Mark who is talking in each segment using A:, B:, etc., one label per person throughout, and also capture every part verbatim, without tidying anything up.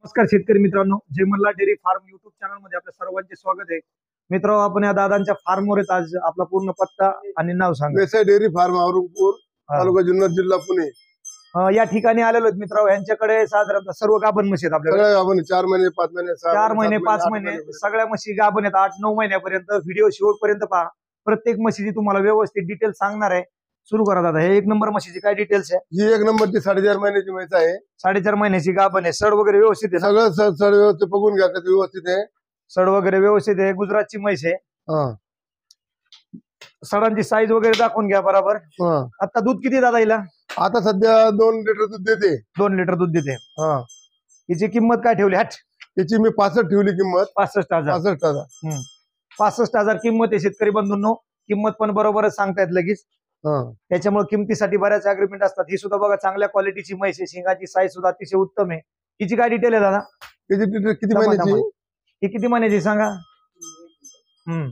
A: नमस्कार शेतकरी मित्रांनो, जय Malhar dairy farm YouTube channel मध्ये आपल्या सर्वांचे स्वागत आहे. मित्र, आपण या दादांच्या फार्मवर येत. आज आपला पूर्ण पत्ता आणि नाव सांगा.
B: वेसाई डेअरी फार्म औरंगपूर तालुका जुन्नर जिल्हा पुणे.
A: अं, या ठिकाणी आलेलो आहेत मित्र. यांच्याकडे साधारणतः सर्व गाभण म्हशी आहेत आपल्याकडे.
B: सगळ्या गाभण चार महिने पाच महिने सहा
A: चार महिने
B: सात
A: पाच
B: आठ
A: महिने सगळ्या म्हशी गाभण आहेत. आठ नऊ महिन्यापर्यंत. व्हिडिओ शेवटपर्यंत पहा. प्रत्येक म्हशीची तुम्हाला व्यवस्थित डिटेल सांगणार आहे. सुरू करा दादा. हे एक नंबर म्हशीची काय डिटेल्स आहे?
B: ही एक नंबरची साडेचार महिन्याची म्हैस आहे.
A: साडेचार महिन्याची गाभण आहे. सड वगैरे व्यवस्थित आहे ना?
B: सगळं सड सड व्यवस्थित बघून घ्या कसं व्यवस्थित आहे.
A: सड वगैरे व्यवस्थित आहे. गुजरातची म्हैस आहे.
B: हा
A: सडांची साईज वगैरे दाखवून घ्या बरोबर.
B: हा
A: आता दूध किती दादा हिला?
B: आता सध्या दोन लिटर दूध देते.
A: दोन लिटर दूध देते.
B: हा
A: हिची किंमत काय ठेवली? हट
B: त्याची मी पासष्ट ठेवली किंमत.
A: पासष्ट हजार.
B: पासष्ट हजार
A: हम्म. पासष्ट हजार किंमत आहे शेतकरी बंधूंनो. किंमत पण बरोबरच सांगतायत लगेच.
B: हा
A: त्याच्यामुळे किमतीसाठी बऱ्याच अग्रीमेंट असतात. ही सुद्धा बघा चांगल्या क्वालिटीची म्हैस आहे. शिंगाची साईज सुद्धा अतिशय उत्तम आहे. हिची काय डिटेल आहे दादा?
B: त्याची डिटेल किती महिन्याची?
A: ही किती महिन्याची सांगा? हम्म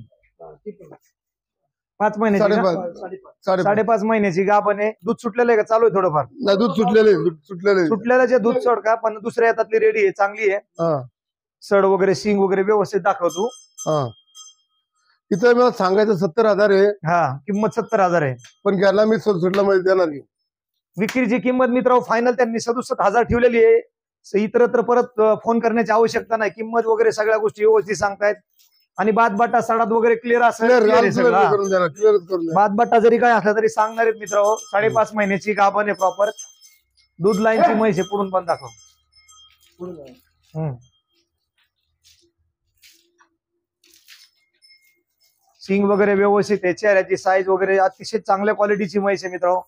A: पाच महिन्याची का?
B: साडेपाच
A: साडेपाच महिन्याची गाभण आहे. दूध सुटलेलं आहे का? चालू आहे थोडंफार?
B: नाही दूध सुटलेले सुटलेले
A: सुटलेलं जे दूध सोड का, पण दुसऱ्या येतातली रेडी आहे, चांगली आहे.
B: हा
A: सड वगैरे शिंग वगैरे व्यवस्थित दाखवतो.
B: हा तिथं मला सांगायचं सत्तर हजार आहे.
A: हा किंमत सत्तर हजार आहे.
B: पण घ्यायला मी सुटला मध्ये देणार नाही.
A: विक्रीची किंमत मित्र फायनल त्यांनी सदुसष्ट हजार ठेवलेली आहे. इतरत्र परत फोन करण्याची आवश्यकता नाही. किंमत वगैरे सगळ्या गोष्टी व्यवस्थित सांगतायत. आणि बादबाटा सडात वगैरे क्लिअर असेल. बादबाटा जरी काय असला तरी सांगणार आहेत मित्र. साडेपाच महिन्याची गाभण आहे प्रॉपर. दूध लाईनची म्हैस आहे. पुढून पण दाखव. हम्म शिंग वगैरे व्यवस्थित आहे. चेहऱ्याची साईज वगैरे अतिशय चांगल्या क्वालिटीची म्हैस आहे मित्र.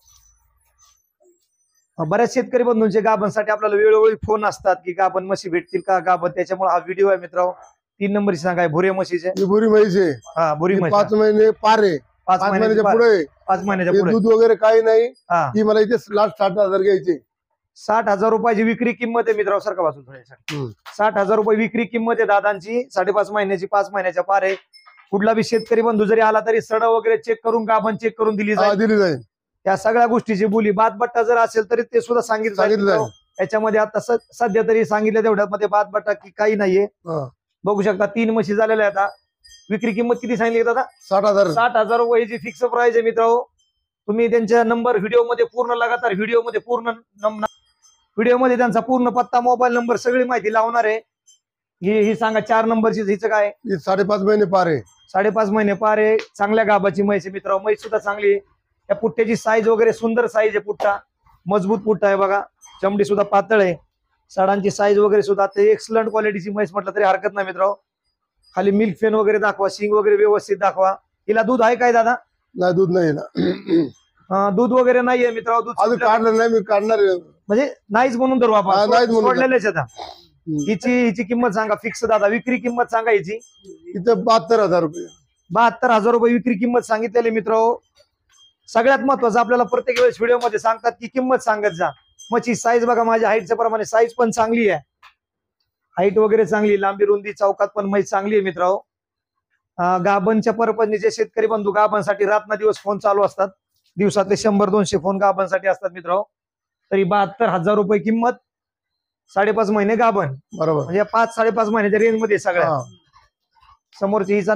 A: बऱ्याच शेतकरी बंधूंचे गाभणसाठी आपल्याला वेळोवेळी फोन असतात की गाभण म्हशी भेटतील का गाभण. त्याच्यामुळे हा व्हिडिओ आहे मित्र. तीन नंबरची सांगा भुरे म्हशीचे.
B: बुरी म्हैस आहे.
A: हा भुरी म्हैस.
B: पाच महिने पार आहे.
A: पाच
B: पाच
A: महिन्याच्या
B: महिन्याच्या पुढे
A: पाच महिन्याच्या पुढे
B: दूध वगैरे काही नाही.
A: हा
B: ती मला इथे लास्ट साठ हजार घ्यायची.
A: साठ हजार रुपयाची विक्री किंमत आहे मित्रांनो. सारखा वाचून थोड्यासाठी साठ हजार रुपये विक्री किंमत आहे दादांची. साडेपाच महिन्याची पाच महिन्याच्या पार आहे. कुठला बी शेतकरी बंधू जरी आला तरी सड वगैरे चेक करून गाभण चेक करून दिली जाईल.
B: दिली जाईल.
A: या सगळ्या गोष्टीची बोली. बादबट्टा जर असेल तरी ते सुद्धा सांगितलं जाईल. त्याच्यामध्ये आता सध्या तरी सांगितलं तेवढ्यामध्ये बादबट्टा की काही नाहीये. बघू शकता तीन म्हशी झालेल्या आहेत. आता विक्री किंमत किती सांगितली दादा?
B: साठ हजार
A: साठ हजार रुपयाची फिक्स प्राइस आहे मित्रांनो. तुम्ही त्यांच्या नंबर व्हिडिओ मध्ये पूर्ण लगातार व्हिडिओ मध्ये पूर्ण व्हिडिओ मध्ये त्यांचा पूर्ण पत्ता मोबाईल नंबर सगळी माहिती लावणार आहे. ही ही सांगा चार नंबरची. हिचं काय?
B: साडेपाच महिने पार आहे.
A: साडेपाच महिने पार आहे. चांगल्या गाभाची म्हैस आहे मित्रांनो. म्हैस सुद्धा चांगली आहे. त्या पुट्ट्याची साईज वगैरे सुंदर साईज आहे. पुट्टा मजबूत पुट्टा आहे बघा. चमडी सुद्धा पातळ आहे. साडांची साईज वगैरे सुद्धा एक्सलंट क्वालिटीची म्हैस म्हटलं तरी हरकत नाही मित्रांनो. खाली मिल्क फेन वगैरे दाखवा. शिंग वगैरे व्यवस्थित दाखवा. हिला दूध आहे काय दादा?
B: नाही दूध नाही ना.
A: दूध वगैरे नाहीये मित्रांनो. दूध
B: काढलं नाही. मी काढणार
A: म्हणजे नाहीच म्हणून धरू आपण. सोडलेलेच आता. हिची हिची किंमत सांगा फिक्स दादा. विक्री किंमत सांगा हिची.
B: इथं बहात्तर हजार रुपये.
A: बहात्तर हजार रुपये विक्री किंमत सांगितलेली मित्रांनो. सगळ्यात महत्वाचं आपल्याला प्रत्येक वेळेस व्हिडिओ मध्ये सांगतात की किंमत सांगत जा. मच्छी साईज बघा. माझ्या हाईटच्या प्रमाणे साईज पण चांगली आहे. हाईट वगैरे चांगली. लांबी रुंदी चौकात पण म्हैस चांगली आहे मित्रांनो. गाभणच्या पर्पजने जे शेतकरी बंधू गाभणसाठी रात्र दिवस फोन चालू असतात. दिवसातले शंभर दोनशे फोन गाभणसाठी असतात मित्रांनो. तरी बहात्तर हजार रुपये किंमत. साडेपाच महिने गाभण
B: बरोबर.
A: म्हणजे पाच साडेपाच महिन्याच्या रेंज मध्ये सगळ्या. समोरची हिचा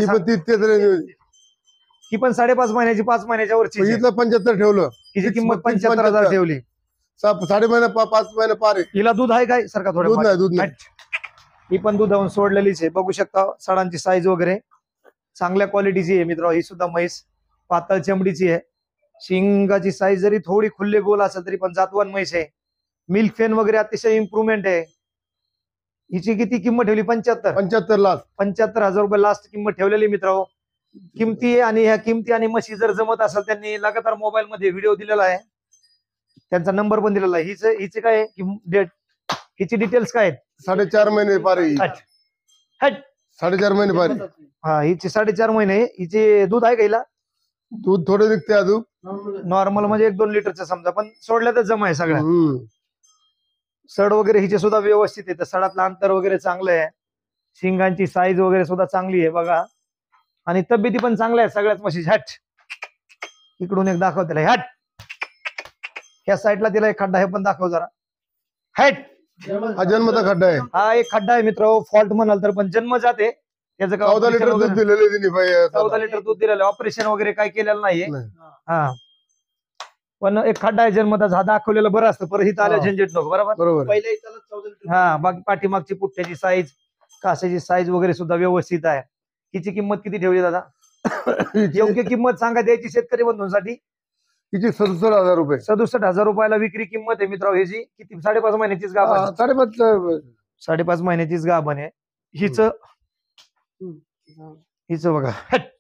A: ही पण साडेपाच महिन्याची पाच महिन्याच्या वरची.
B: पंच्याहत्तर ठेवलं.
A: हिची किंमत पंच्याहत्तर हजार ठेवली.
B: साडे महिने पाच महिने पार आहे.
A: हिला दूध आहे काय? सारखा थोडं
B: दूध नाही. दूध नाही.
A: ही पण दुधावून सोडलेलीच आहे. बघू शकता सडांची साईज वगैरे चांगल्या क्वालिटीची आहे मित्र. ही सुद्धा म्हैस पातळ चमडीची आहे. शिंगाची साईज जरी थोडी खुल्ले गोल असेल तरी पण जातवान म्हैस आहे. मिल्क फेन वगैरे अतिशय इम्प्रुव्हमेंट आहे. हिची किती किंमत ठेवली? पंच्याहत्तर.
B: पंच्याहत्तर लास्ट
A: पंच्याहत्तर हजार रुपये लास्ट किंमत ठेवलेली मित्र. किमती आहे. आणि ह्या किमती आणि म्हशी जर जमत असेल त्यांनी लगातार मोबाईल मध्ये व्हिडिओ दिलेला आहे. त्यांचा नंबर पण दिलेला आहे. हिच हिचे काय डेट? हिची डिटेल्स काय आहेत?
B: साडेचार महिने पार आहे. साडेचार महिने पार.
A: हा हिचे साडेचार महिने. हिचे दूध आहे का हिला?
B: दूध थोडं निघते अजून.
A: नॉर्मल म्हणजे एक दोन लिटरचं समजा. पण सोडल्या तर जमा आहे सगळ्या. सड वगैरे हिचे सुद्धा व्यवस्थित आहे. सडातलं अंतर वगैरे चांगलं आहे. शिंगांची साईज वगैरे सुद्धा चांगली आहे बघा. आणि तब्येती पण चांगल्या आहेत सगळ्याच म्हशी. हट इकडून एक दाखव त्याला. हट ह्या साईडला तिला एक खड्डा हे पण दाखव जरा. हट
B: हा जन्मचा खड्डा आहे.
A: हा एक खड्डा आहे मित्र, फॉल्ट म्हणाल तर, पण जन्म जाते त्याचं काय
B: चौदा लिटर दूध दिलेले त्यांनी बाई.
A: चौदा लिटर दूध दिलेलं, ऑपरेशन वगैरे काय केलेलं नाहीये.
B: नाही.
A: हा पण एक खड्डा आहे जन्मता, हा दाखवलेलं बरं असतं, परत इथं आल्या
B: हा.
A: झंझट नको. बरोबर.
B: बरोबर.
A: हा बाकी पाठीमागची पुठ्ठ्याची साईज, कासाची साईज वगैरे सुद्धा व्यवस्थित आहे. हिची किंमत किती ठेवली दादा? योग्य किंमत सांगा द्यायची शेतकरी बंधूंसाठी.
B: तिची सदुसष्ट हजार रुपये.
A: सदुसष्ट हजार रुपयाला विक्री किंमत आहे मित्र. ह्याची किती? साडेपाच महिन्याचीच गाभण आहे.
B: साडेपाच
A: साडेपाच महिन्याचीच गाभण आहे. हिच हिच बघा,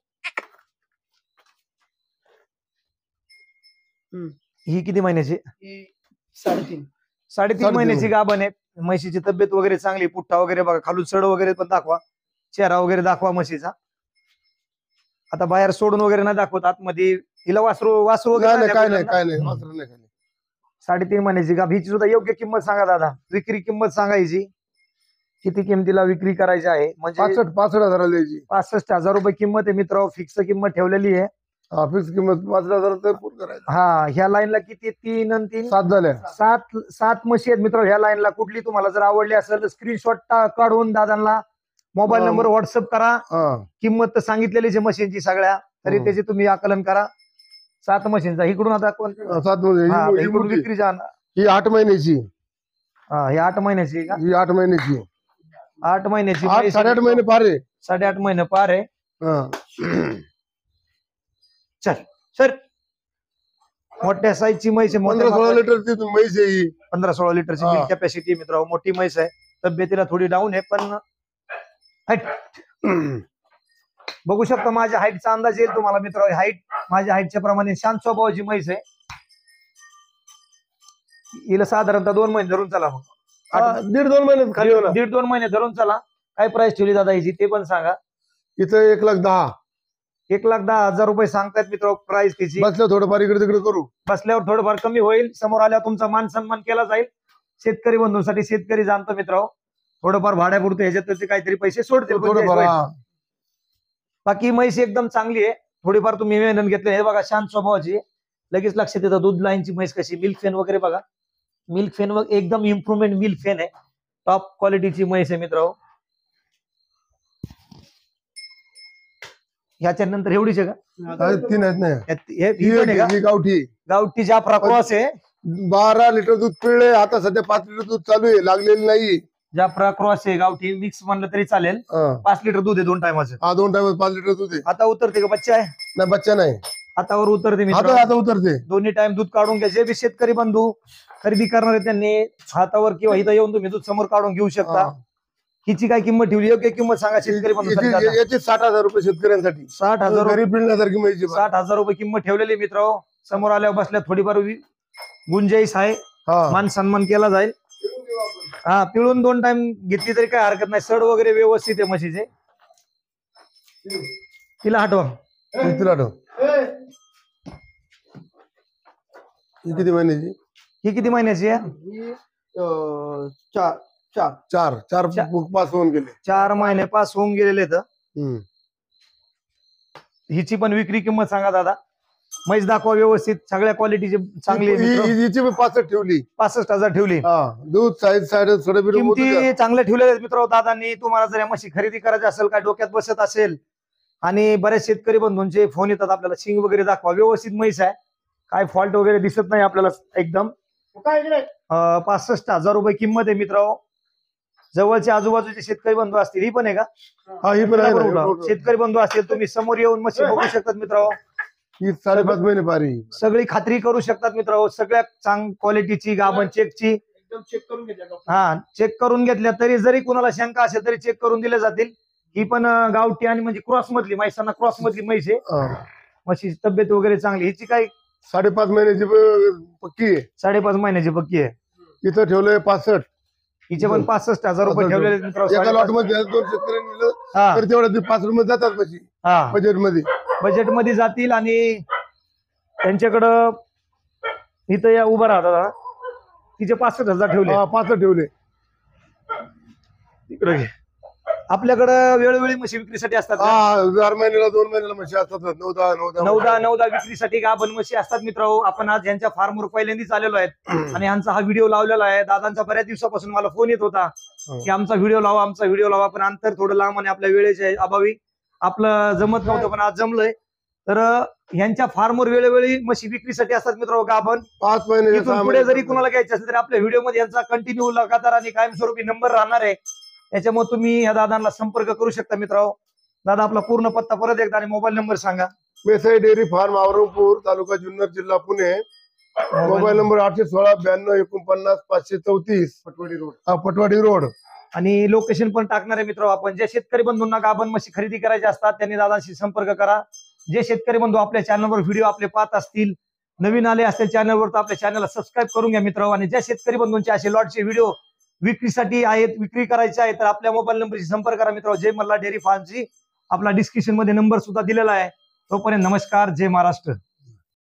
A: ही किती महिन्याची?
C: साडेतीन
A: साडेतीन महिन्याची गाभण आहे. म्हशीची तब्येत वगैरे चांगली, पुठ्ठा वगैरे बघा, खालून सड वगैरे पण दाखवा, चेहरा वगैरे दाखवा म्हशीचा. आता बाहेर सोडून वगैरे नाही दाखवत, आतमध्ये हिला वासरू वासरू वगैरे
B: काय
A: नाही
B: नाही
A: दाखवत
B: काय
A: ना?
B: नाही वासरू नाही काय नाही.
A: साडेतीन महिन्याची गाभ. हिची सुद्धा योग्य किंमत सांगा दादा, विक्री किंमत सांगायची. किती किमतीला विक्री करायची आहे? म्हणजे
B: पासष्ट पासष्ट हजार द्यायची.
A: पासष्ट हजार रुपये किंमत आहे मित्र, फिक्स किंमत ठेवलेली आहे.
B: हा फिक्स किंमत पासष्ट हजार तर पूर्ण करायचं.
A: हा ह्या लाईनला किती? तीन आणि तीन
B: सात झाल्या.
A: सात सात म्हशी आहेत मित्र ह्या लाईनला. कुठली तुम्हाला जर आवडली असेल तर स्क्रीनशॉट काढून दादांना मोबाईल
B: हा.
A: नंबर व्हॉट्सअप करा.
B: हा
A: किंमत तर सांगितलेलीच आहे म्हशींची सगळ्या, तरी
B: हा.
A: त्याची तुम्ही आकलन करा. सात म्हशींचा इकडून आता कोण?
B: सात मध्ये
A: हा,
B: ही- ही
A: इकडून
B: मोठी.
A: विक्री जा.
B: ही आठ महिन्याची.
A: हा ही आठ महिन्याची आहे का?
B: ही आठ महिन्याची.
A: आठ महिन्याची
B: आठ
A: म्हैस
B: साडेआठ
A: आहे.
B: महिने पार आहे.
A: साडेआठ महिने पार आहे.
B: हा.
A: चल सर, मोठ्या साईजची म्हैस आहे.
B: पंधरा
A: मोठ्या
B: सोळा
A: मापाची.
B: लिटर ती म्हैस आहे ही.
A: पंधरा सोळा लिटरची
B: हा.
A: मिल्क कॅपॅसिटी मित्र, मोठी म्हैस आहे. तब्येतीला थोडी डाऊन आहे पण हाईट बघू शकता. माझ्या हाईटचा अंदाज येईल तुम्हाला मित्र. हाईट माझ्या हाईटच्या प्रमाणे शांत स्वभावाची म्हैस आहे. हिला साधारणतः दोन महिने धरून चला मग.
B: हा, दीड दोन महिन्यात खाली होणार.
A: दीड दोन महिने धरून चला. काय प्राइस ठेवली दादा हिची ते पण सांगा.
B: इथं एक लाख दहा.
A: एक लाख दहा हजार रुपये सांगतायत मित्र प्राइस तिची.
B: बसलं थोडंफार इकडे तिकडे करू.
A: बसल्यावर थोडंफार कमी होईल. समोर आल्यावर तुमचा मान सन्मान केला जाईल. शेतकरी बंधूंसाठी शेतकरी जाणतो मित्र, थोडंफार भाड्यापुरतं ह्याच्यात काहीतरी पैसे सोडतील. पण
B: थोडंफार
A: ते-
B: हा.
A: बाकी म्हैस एकदम चांगली आहे. थोडीफार तुम्ही मेहनत घेतली. हे बघा शांत स्वभावाची, लगेच लक्षात येतं. दूध लाईनची म्हैस कशी, मिल्क फेन वगैरे बघा. मिल्क फेन वगैरे एकदम इम्प्रुव्हमेंट मिल्क फेन आहे. टॉप क्वालिटीची म्हैस आहे मित्र. ह्याच्या नंतर एवढीच आहे का?
B: हा, तीन आहेत नाही.
A: यात- हे-
B: ही
A: ही पण आहे का?
B: ही गावठी.
A: गावठी जाफरा क्रॉस आहे.
B: बारा लिटर दूध पिळले. आता सध्या पाच लिटर दूध चालू आहे, लागलेलं नाही.
A: जाफरा क्रॉस आहे. गावठी मिक्स म्हणलं तरी चालेल.
B: हा.
A: पाच लिटर दूध आहे दोन टायमाचं.
B: हा दोन टाइम पाच लिटर दूध आहे.
A: आता उतरते का? बच्चा आहे
B: नाही बच्चा नाही.
A: हातावर उतरते मित्र.
B: आता आता उतरते.
A: दोन्ही टाइम दूध काढून घ्या. जे बी शेतकरी बंधू खरेदी करणार आहे त्यांनी हातावर किंवा इथं येऊन तुम्ही दूध समोर काढून घेऊ शकता.
B: हा.
A: हिची काय किंमत ठेवली? योग्य किंमत सांगा शेतकरी बंधूंसाठी
B: याची
A: दादा.
B: याची साठ हजार रुपये शेतकऱ्यांसाठी.
A: साठ हजार रुपये-
B: गरीब पिळण्यासारखी म्हैस आहे.
A: साठ हजार रुपये किंमत ठेवलेली मित्र. समोर आल्यावर बसल्या थोडीफार वि- गुंजाईश आहे.
B: हा.
A: मान सन्मान केला जाईल. हा पिळून दोन टाइम घेतली तरी काय हरकत नाही. सड वगैरे व्यवस्थित आहे म्हशीचे. तिला हटवा.
B: तिला आठव. ही किती महिन्याची?
A: ही किती महिन्याची आहे?
C: ही, अं, चार चार
B: चार चार
A: चा-
B: पास होऊन गेले.
A: चार महिने पास होऊन गेलेले तर.
B: हम्म.
A: हिची पण विक्री किंमत सांगा दादा. म्हैस दाखवा व्यवस्थित, सगळ्या क्वालिटीची चांगली आहे
B: ही-
A: मित्र.
B: ही- हिची पण पासष्ट ठेवली.
A: पासष्ट हजार ठेवली.
B: हा दूध साईज साईड थोडे बिडे मोठं द्या.
A: किमती चांगल्या ठेवलेल्या आहेत मित्र दादांनी. तुम्हाला जर या म्हशी खरेदी करायची असेल, काय डोक्यात बसत असेल, आणि बऱ्याच शेतकरी बंधूंचे फोन येतात आपल्याला, शिंग वगैरे दाखवा. व्यवस्थित म्हैस आहे, काय फॉल्ट वगैरे दिसत नाही आपल्याला एकदम. अं, पासष्ट हजार रुपये किंमत आहे मित्र. जवळचे आजूबाजूचे शेतकरी बंधू असतील, ही पण आहे का?
B: हा ही पण आहे
A: बरोबर.
B: ना.
A: शेतकरी बंधू असतील, तुम्ही समोर येऊन म्हशी बघू शकतात मित्र.
B: ही साडेपाच महिने पारी.
A: सगळी खात्री करू शकतात मित्र. सगळ्या चांग क्वालिटीची गाभण चेकची.
C: एकदम चेक करून घेतल्या.
A: हा चेक करून घेतल्या तरी, जरी कुणाला शंका असेल तरी चेक करून दिल्या जातील. ही पण अं, गावठी आणि म्हणजे क्रॉस मधली म्हैसांना क्रॉस मधली म्हैस आहे.
B: हा.
A: म्हशीची तब्येत वगैरे चांगली. हिची काय
B: साडेपाच महिन्याची प- पक्की आहे.
A: साडेपाच महिन्याची पक्की आहे.
B: इथं ठेवलंय पासष्ट.
A: हिचे पण पासष्ट हजार रुपये ठेवलेले आहेत मित्र.
B: एका लॉट
A: साडेपाच-
B: मध्ये दोन शेतकऱ्यांनी दिलं
A: हा
B: तर तेवढ्या पाच रुपये जातात પછી
A: हा
B: बजेट मध्ये.
A: बजेट मध्ये जातील. आणि त्यांच्याकडं इथं या उभं राहतात. तिचे पासष्ट हजार ठेवले.
B: हा पासष्ट ठेवले.
A: इकडे घे. आपल्याकडं वेळोवेळी म्हशी विक्रीसाठी असतात का?
B: हा चार महिन्याला दोन महिन्याला म्हशी असतात नऊ दहा नऊ दहा
A: नऊदा नऊदा विक्रीसाठी गाभण म्हशी असतात मित्रांनो. आपण आज यांच्या फार्मवर पहिल्यांदाच आलेलो आहेत आणि यांचा हा व्हिडिओ लावलेला आहे. दादांचा बऱ्याच दिवसापासून मला फोन येत होता की आमचा व्हिडिओ लावा आमचा व्हिडिओ लावा, पण अंतर थोडं लांब आणि आपल्या वेळेच्या अभावी आपलं जमत नव्हतं, पण आज जमलंय. तर यांच्या फार्मवर वेळोवेळी म्हशी विक्रीसाठी असतात मित्रांनो गाभण.
B: पाच महिने
A: इथून पुढे जरी कुणाला घ्यायचे असेल तर आपल्या व्हिडिओ मध्ये यांचा कंटिन्यू लगातार आणि कायमस्वरूपी नंबर राहणार आहे. त्याच्यामुळे तुम्ही या दादांना संपर्क करू शकता मित्रांनो. दादा आपला पूर्ण पत्ता परत एकदा आणि मोबाईल नंबर सांगा.
B: मेसाई डेअरी फार्म औरंगपूर तालुका जुन्नर जिल्हा पुणे. मोबाईल नंबर आठशे सोळा ब्याण्णव एकोणपन्नास पाचशे चौतीस
C: पटवाडी रोड.
B: हा, पटवाडी रोड.
A: आणि लोकेशन पण टाकणार आहे मित्रांनो. आपण ज्या शेतकरी बंधूंना गाभण म्हशी खरेदी करायचे असतात त्यांनी दादांशी संपर्क करा. जे शेतकरी बंधू आपल्या चॅनलवर व्हिडिओ आपले पाहत असतील, नवीन आले असतील चॅनलवर, तर आपल्या चॅनलला सबस्क्राईब करून घ्या मित्रांनो. आणि ज्या शेतकरी बंधूंचे असे लॉटचे व्हिडिओ विक्रीसाठी आहेत, विक्री करायचे आहे, तर आपल्या मोबाईल नंबरशी संपर्क करा मित्रांनो. जय मल्हार डेअरी फार्मची आपला डिस्क्रिप्शन मध्ये नंबर सुद्धा दिलेला आहे. तोपर्यंत नमस्कार, जय महाराष्ट्र.